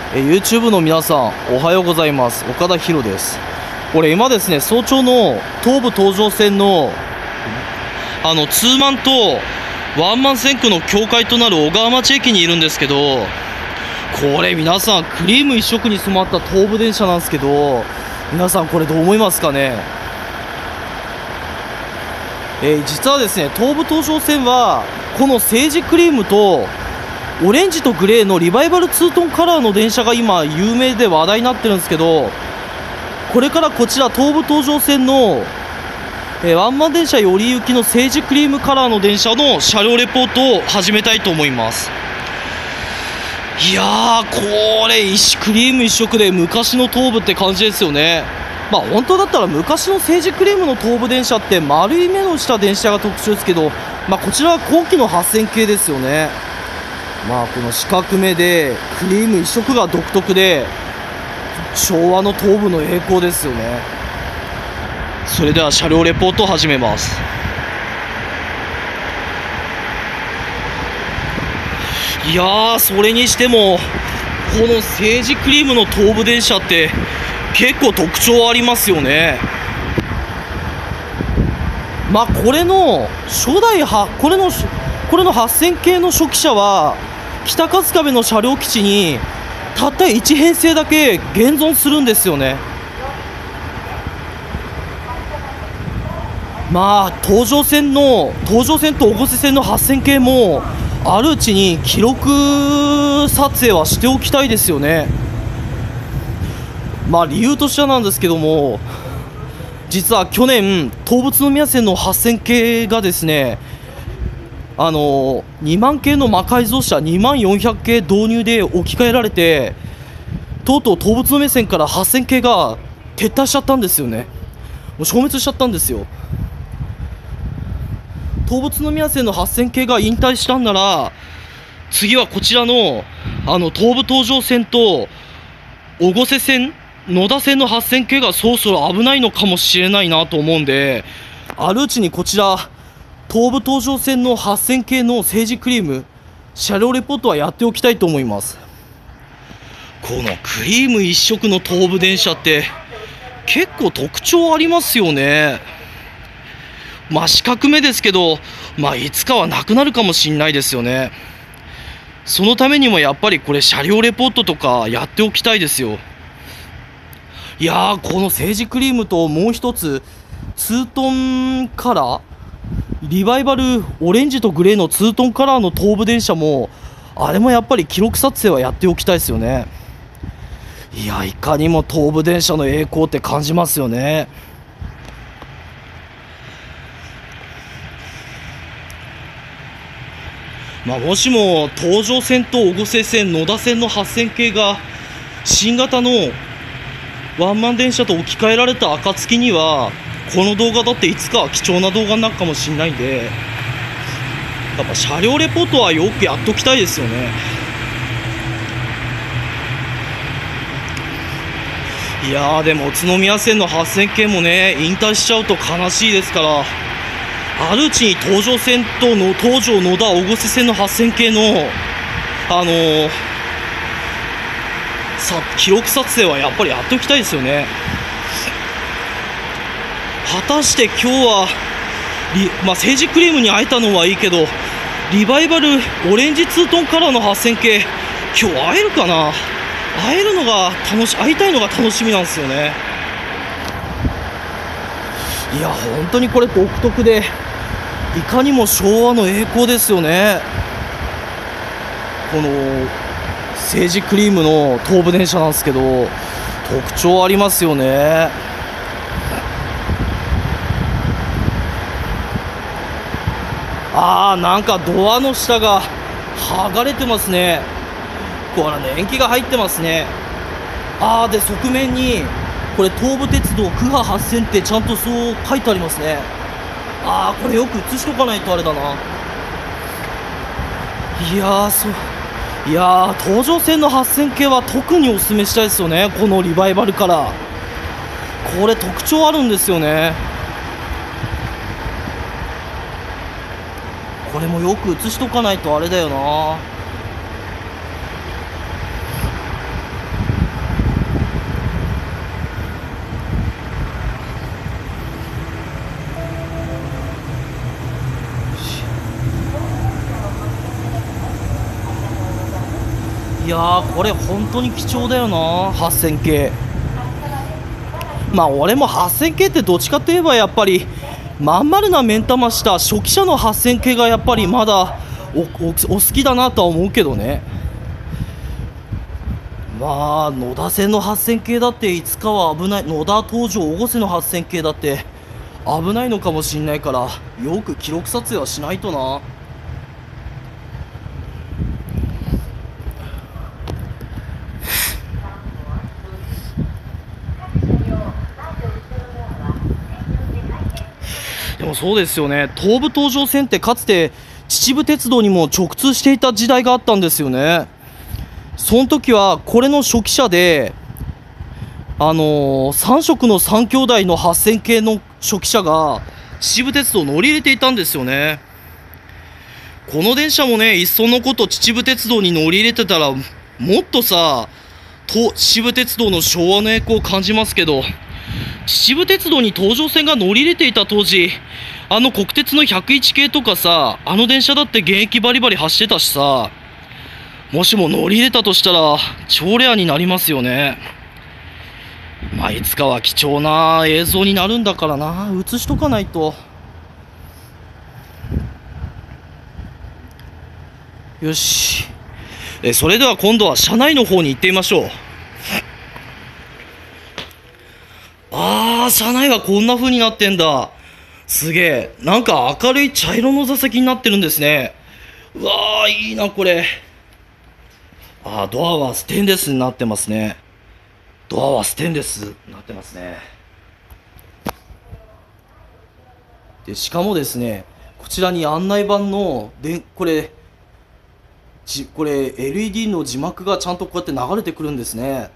YouTube の皆さんおはようございます。岡田博です。これ今ですね、早朝の東武東上線のツーマンとワンマン線区の境界となる小川町駅にいるんですけど、これ皆さんクリーム一色に染まった東武電車なんですけど、皆さんこれどう思いますかね。実はですね、東武東上線はこのセージクリームとオレンジとグレーのリバイバルツートンカラーの電車が今有名で話題になってるんですけど、これからこちら東武東上線のワンマン電車寄り行きのセージクリームカラーの電車の車両レポートを始めたいと思います。いやー、これクリーム一色で昔の東武って感じですよね。本当だったら昔のセージクリームの東武電車って丸い目のした電車が特徴ですけど、こちらは後期の8000系ですよね。この四角目でクリーム一色が独特で昭和の東武の栄光ですよね。それでは車両レポートを始めます。いやー、それにしてもこのセージクリームの東武電車って結構特徴ありますよね。これの初代これの8000系の初期車は北春日部の車両基地にたった1編成だけ現存するんですよね。東上線と越生線の8000系もあるうちに記録撮影はしておきたいですよね。理由としてはなんですけども、実は去年東武宇都宮線の8000系がですね、2万系の魔改造車20400系導入で置き換えられて、とうとう東武宇都宮線から8000系が撤退しちゃったんですよね。もう消滅しちゃったんですよ。東武宇都宮線の8000系が引退したんなら、次はこちらの東武東上線と越生線野田線の8000系がそろそろ危ないのかもしれないなと思うんで、あるうちにこちら東武東上線の8000系のセージクリーム車両レポートはやっておきたいと思います。このクリーム一色の東武電車って結構特徴ありますよね。四角目ですけど、いつかはなくなるかもしれないですよね。そのためにもやっぱりこれ車両レポートとかやっておきたいですよ。いやー、このセージクリームともう一つツートンカラーリバイバルオレンジとグレーのツートンカラーの東武電車も、あれもやっぱり記録撮影はやっておきたいですよね。いや、いかにも東武電車の栄光って感じますよね。もしも東上線と越生線野田線の8000系が新型のワンマン電車と置き換えられた暁には、この動画だっていつかは貴重な動画になるかもしれないんで、やっぱ車両レポートはよくやっときたいですよね。いやー、でも宇都宮線の8000系もね、引退しちゃうと悲しいですから、あるうちに東上線との東上野田越生線の8000系の記録撮影はやっぱりやっておきたいですよね。果たして今日はセージクリームに会えたのはいいけど、リバイバルオレンジツートンカラーの8000系今日会えるかな。会いたいのが楽しみなんですよね。いや、本当にこれ独特でいかにも昭和の栄光ですよね。このセージクリームの東武電車なんですけど、特徴ありますよね。なんかドアの下が剥がれてますね。これ年季が入ってますね。で側面にこれ東武鉄道クハ8000ってちゃんとそう書いてありますね。これよく映しとかないとあれだな。いやー、東上線の8000系は特におすすめしたいですよね。このリバイバルカラー、これ特徴あるんですよね。これもよく映しとかないとあれだよな。 いやー、これ本当に貴重だよな、8000系。まあ俺も8000系ってどっちかといえばやっぱりまん丸な目ん玉した初期車の8000系がやっぱりまだお好きだなとは思うけどね。まあ野田線の8000系だっていつかは危ない、野田東条越生の8000系だって危ないのかもしんないから、よく記録撮影はしないとな。でもそうですよね、東武東上線ってかつて秩父鉄道にも直通していた時代があったんですよね。その時はこれの初期車で3色の3兄弟の8000系の初期車が秩父鉄道乗り入れていたんですよね。この電車もね、いっそのこと秩父鉄道に乗り入れてたらもっとさ、秩父鉄道の昭和の栄光を感じますけど、秩父鉄道に東上線が乗り入れていた当時、国鉄の101系とかさ、電車だって現役バリバリ走ってたしさ、もしも乗り入れたとしたら超レアになりますよね。まあいつかは貴重な映像になるんだからな、映しとかないと。よし、それでは今度は車内の方に行ってみましょう。車内はこんな風になってんだ。すげえ、なんか明るい茶色の座席になってるんですね。うわー、いいなこれ。ドアはステンレスになってますね。ドアはステンレスになってますね。でしかもですね、こちらに案内板のこれ LED の字幕がちゃんとこうやって流れてくるんですね。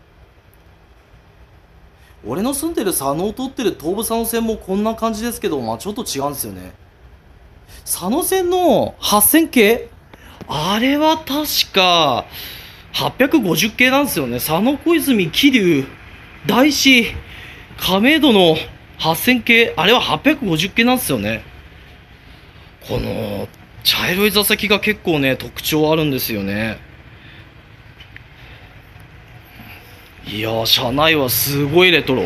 俺の住んでる佐野を通ってる東武佐野線もこんな感じですけど、まあちょっと違うんですよね。佐野線の8000系、あれは確か850系なんですよね。佐野小泉桐生大師亀戸の8000系、あれは850系なんですよね。この茶色い座席が結構ね特徴あるんですよね。いやー、車内はすごいレトロ。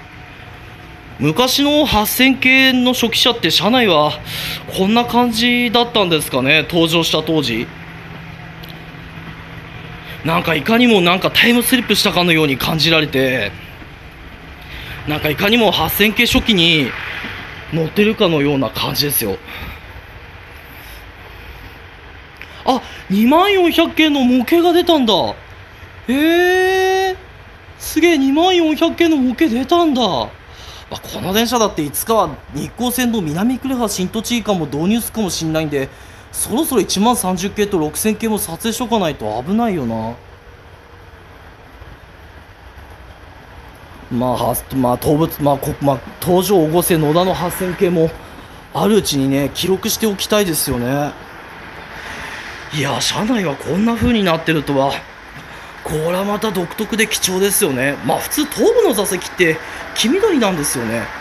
昔の8000系の初期車って車内はこんな感じだったんですかね、登場した当時。なんかいかにもなんかタイムスリップしたかのように感じられて、なんかいかにも8000系初期に乗ってるかのような感じですよ。20400系の模型が出たんだ。すげえ、20400系の模型出たんだ。この電車だっていつかは日光線の南呉羽新栃木間も導入するかもしんないんで、そろそろ10030系と6000系も撮影しとかないと危ないよな。東条越生野田の8000系もあるうちにね記録しておきたいですよね。いや、車内はこんな風になってるとは、これはまた独特で貴重ですよね。普通東武の座席って黄緑なんですよね。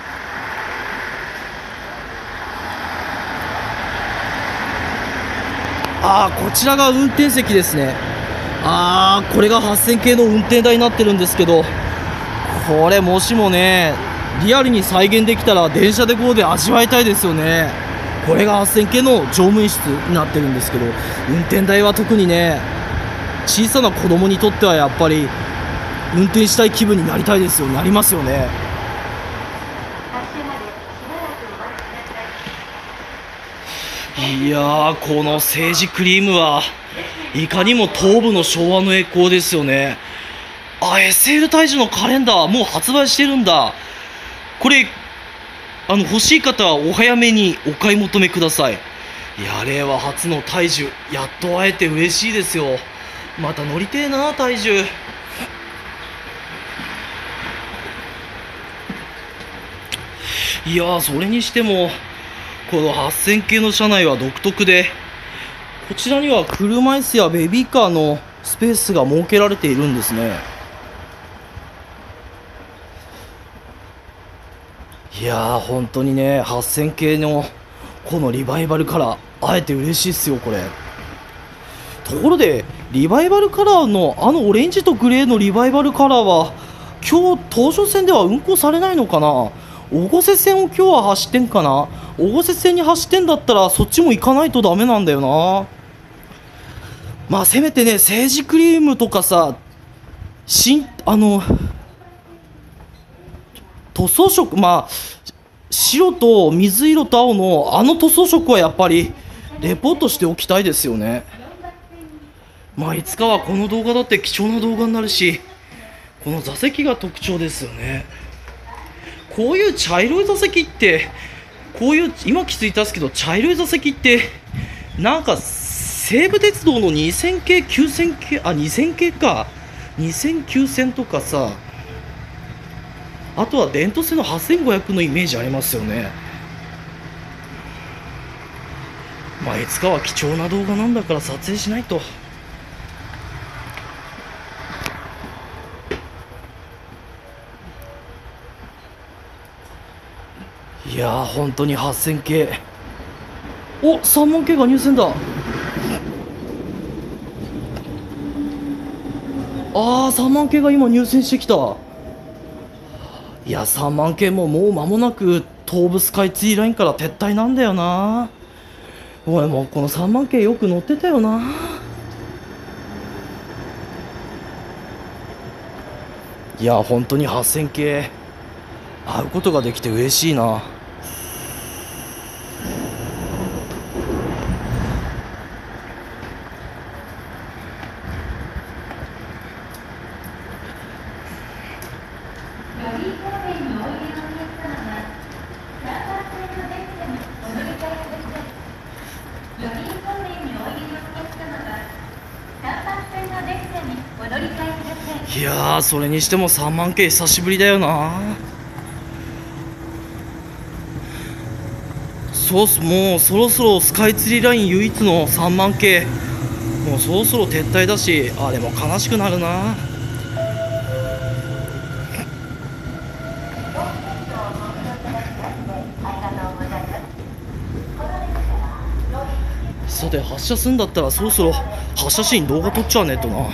こちらが運転席ですね。これが8000系の運転台になってるんですけど、これもしもねリアルに再現できたら電車でこうで味わいたいですよね。これが8000系の乗務員室になってるんですけど、運転台は特にね小さな子供にとってはやっぱり運転したい気分になりたいですよ、なりますよね。いやー、この政治クリームはいかにも東武の昭和の栄光ですよね。SL 大樹のカレンダーもう発売してるんだ。これ欲しい方はお早めにお買い求めください。いや、令和初の大樹やっと会えて嬉しいですよ。また乗りてえな大樹。いやー、それにしてもこの8000系の車内は独特で、こちらには車椅子やベビーカーのスペースが設けられているんですね。いやー、本当にね8000系のこのリバイバルから会えて嬉しいっすよこれ。ところでリバイバルカラーのオレンジとグレーのリバイバルカラーは今日東上線では運行されないのかな。越生線を今日は走ってんかな。越生線に走ってんだったらそっちも行かないとダメなんだよな。まあせめてね、セージクリームとかさ、塗装色、まあ白と水色と青の塗装色はやっぱりレポートしておきたいですよね。まあいつかはこの動画だって貴重な動画になるし、この座席が特徴ですよね。こういう茶色い座席って、こういう今気づいたんですけど、茶色い座席ってなんか西武鉄道の2000系9000系2000系か2000 9000とかさ、あとは電都線の8500のイメージありますよね。まあいつかは貴重な動画なんだから撮影しないと。いやー本当に8000系、お3万系が入線だ。3万系が今入線してきた。いや3万系ももう間もなく東武スカイツリーラインから撤退なんだよな。俺もうこの3万系よく乗ってたよな。いや本当に8000系会うことができて嬉しいな。いやーそれにしても3万系久しぶりだよな。もうそろそろスカイツリーライン唯一の3万系もうそろそろ撤退だし、でも悲しくなるな。さて発車するんだったらそろそろ発車シーン動画撮っちゃわねえとな。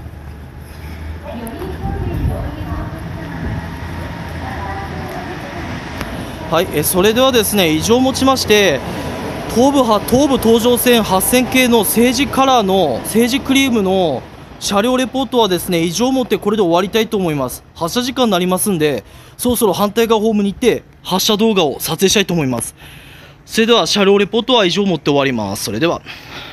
はい、それではですね、以上をもちまして東武東上線8000系の政治カラーの政治クリームの車両レポートはですね以上をもってこれで終わりたいと思います。発車時間になりますんで、そろそろ反対側ホームに行って発車動画を撮影したいと思います。それでは車両レポートは以上をもって終わります。それでは。